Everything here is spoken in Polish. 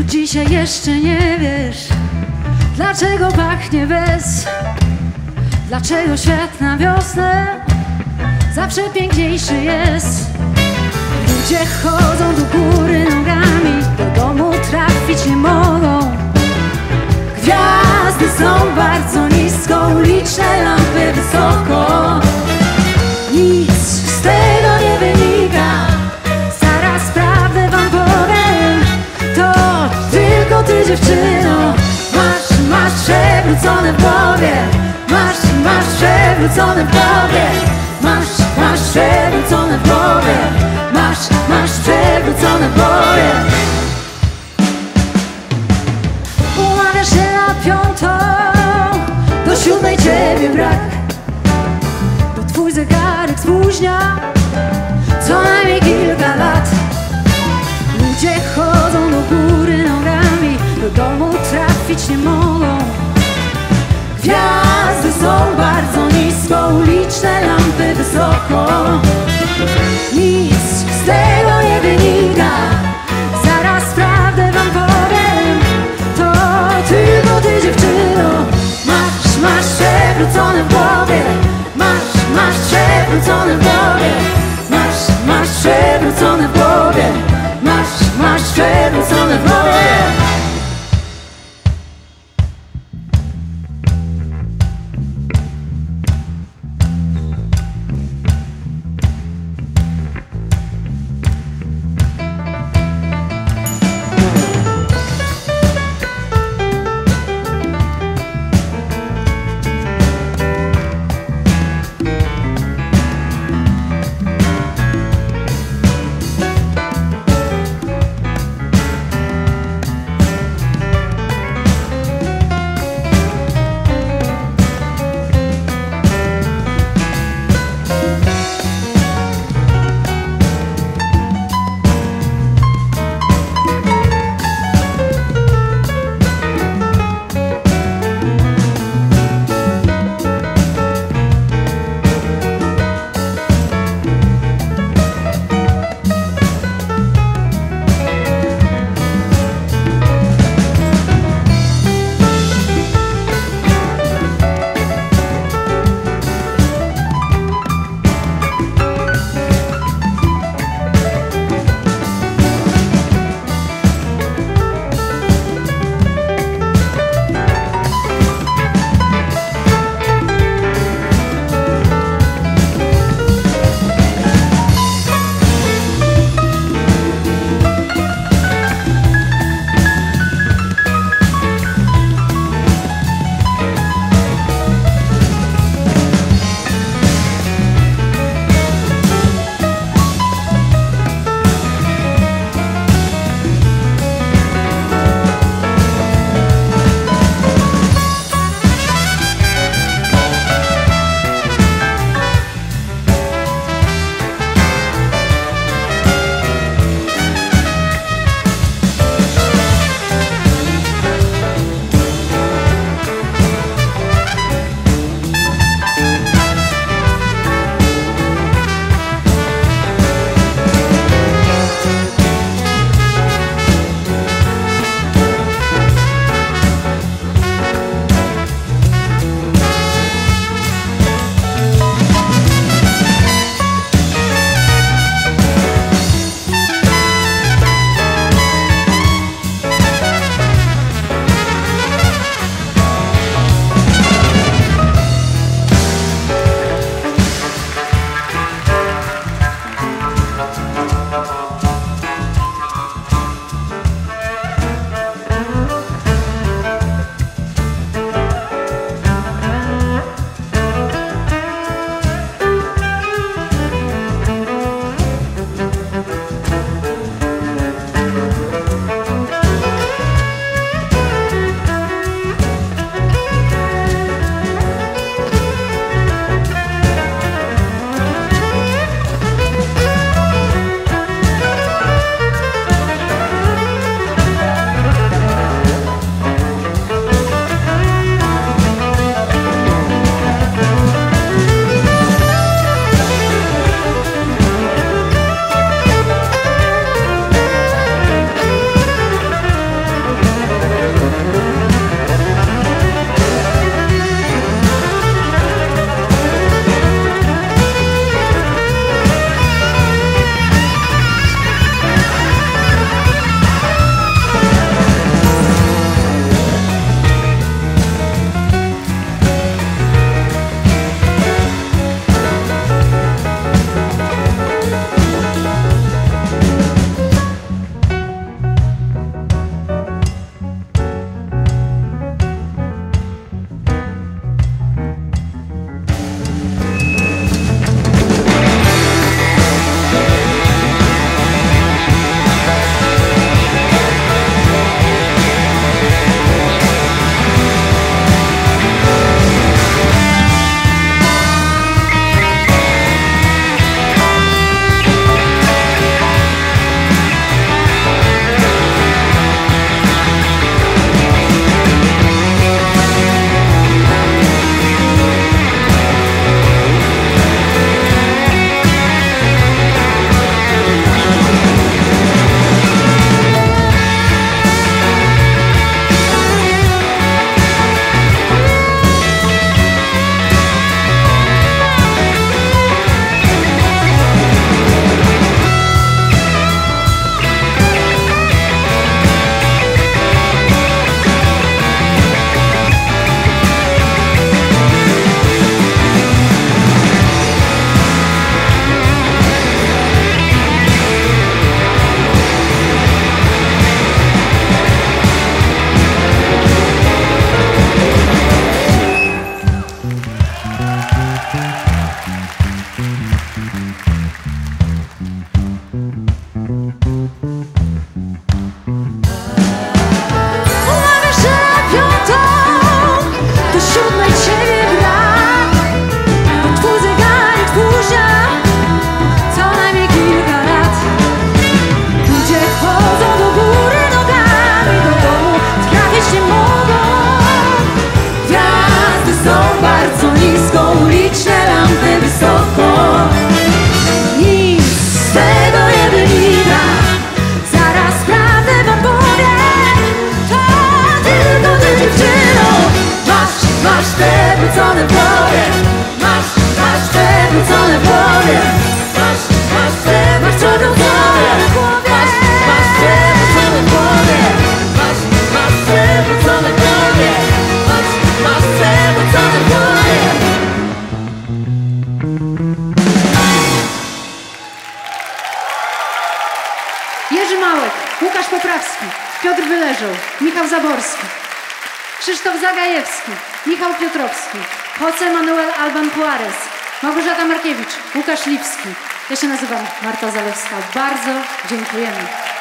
Dzisiaj jeszcze nie wiesz, dlaczego pachnie bez. Dlaczego świat na wiosnę zawsze piękniejszy jest. Ludzie chodzą do góry nogami, do domu trafić nie mogą. Gwiazdy są bardzo nisko, uliczne lampy wysoko. Nic z tego nie wynika, zaraz prawdę wam powiem. To tylko ty, dziewczyno, masz przewrócone w głowie. Masz przewrócone w głowie. Masz przewrócone w głowie. Masz przewrócone w głowie. Umawiasz się na 5:00, do 7:00 ciebie brak, bo twój zegarek spóźnia co najmniej kilka lat. Ludzie chodzą do góry nogami, do domu trafić nie mogą. Gwiazdy są bardzo nisko, uliczne lampy wysoko. Nic z tego nie wynika, zaraz prawdę wam powiem. To tylko ty, dziewczyno, masz przewrócone w głowie. Masz przewrócone w głowie. Masz przewrócone w głowie. Masz przewrócone w głowie. Jerzy Małek, Łukasz Poprawski, Piotr Wyleżał, Michał Zaborski, Krzysztof Zagajewski, Michał Piotrowski, Jose Manuel Alban Juarez, Małgorzata Markiewicz, Łukasz Lipski. Ja się nazywam Marta Zalewska. Bardzo dziękujemy.